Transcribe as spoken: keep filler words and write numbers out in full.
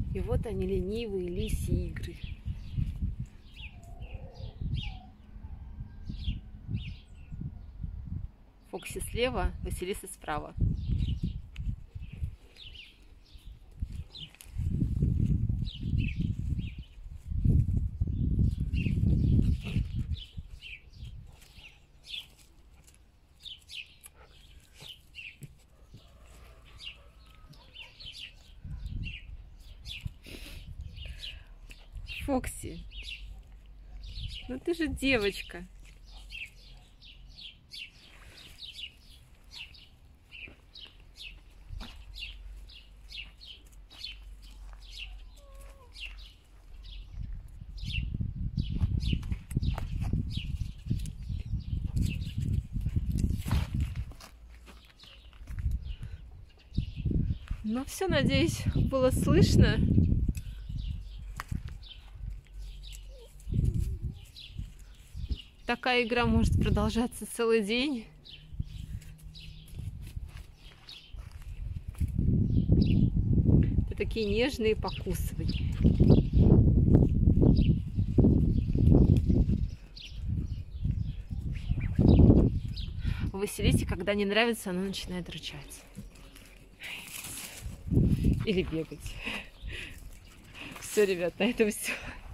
И вот они, ленивые лисьи игры. Фокси слева, Василиса справа. Фокси, ну ты же девочка. Ну все, надеюсь, было слышно. Такая игра может продолжаться целый день. Это такие нежные покусывания. У Василисе, когда не нравится, она начинает рычать. Или бегать. Все, ребят, на этом все.